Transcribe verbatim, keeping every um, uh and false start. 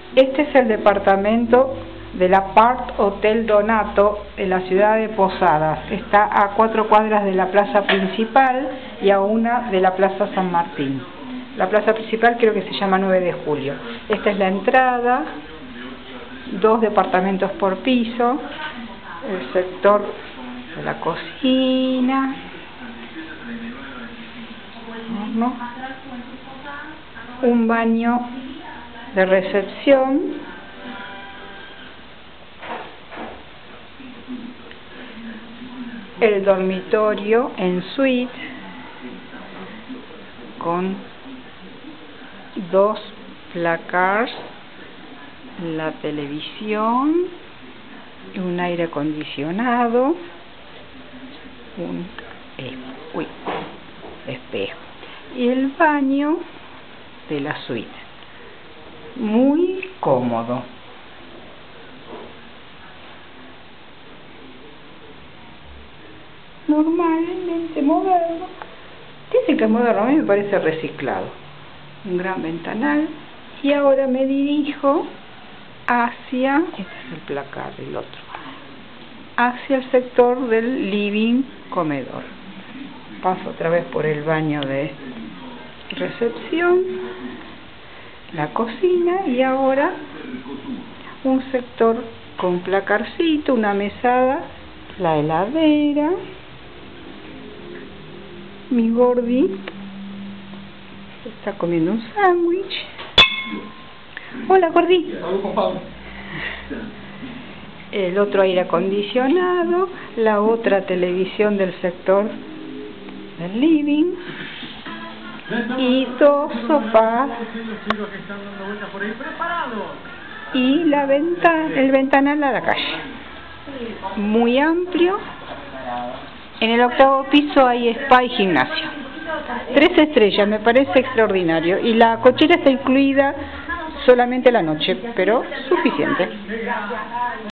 Este es el departamento del Apart Hotel Donato en la ciudad de Posadas. Está a cuatro cuadras de la plaza principal y a una de la plaza San Martín. La plaza principal creo que se llama nueve de julio. Esta es la entrada, dos departamentos por piso, el sector de la cocina, ¿no? Un baño de recepción, el dormitorio en suite con dos placards, la televisión, un aire acondicionado, un eh, uy, espejo y el baño de la suite, muy cómodo. Normalmente moderno, dice que es moderno, a mí me parece reciclado. Un gran ventanal. Y ahora me dirijo hacia, este es el placar del otro, hacia el sector del living comedor. Paso otra vez por el baño de recepción, la cocina y ahora un sector con placarcito, una mesada, la heladera. Mi Gordi está comiendo un sándwich. Hola, Gordi. El otro aire acondicionado, la otra televisión del sector del living y dos sofás y la ventana, el ventanal a la calle. Muy amplio. En el octavo piso hay spa y gimnasio. Tres estrellas, me parece extraordinario. Y la cochera está incluida solamente la noche, pero suficiente.